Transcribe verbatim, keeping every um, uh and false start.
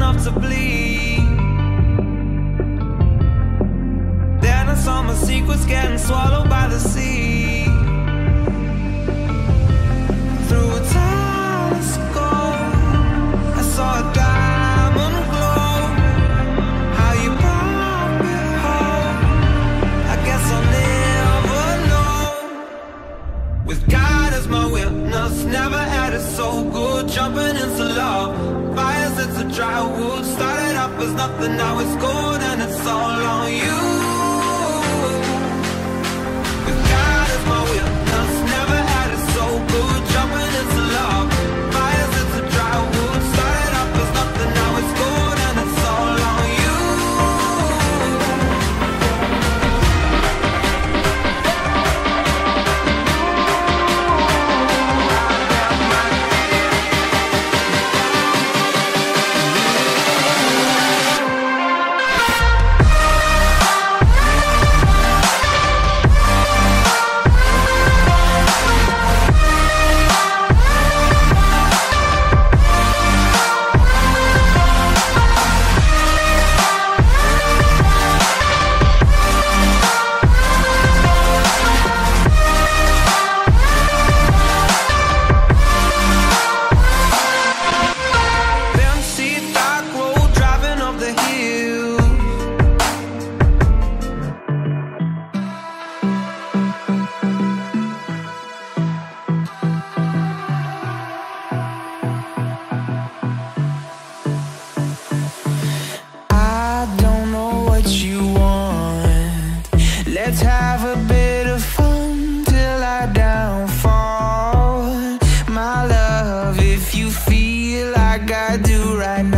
enough to bleed. Then I saw my secrets getting swallowed by the sea. Through a telescope, I saw a diamond glow. How you brought me home, I guess I'll never know. With God as my witness, never had it so good. Jumping into love, fires into dry wood. Started off as nothing, now it's gold, and it's all on you. With God as my witness, never had it so good. Jumping into love, fires into dry wood. Started off as nothing, now it's gold, and it's all on you. Let's have a bit of fun till I downfall. My love, if you feel like I do right now,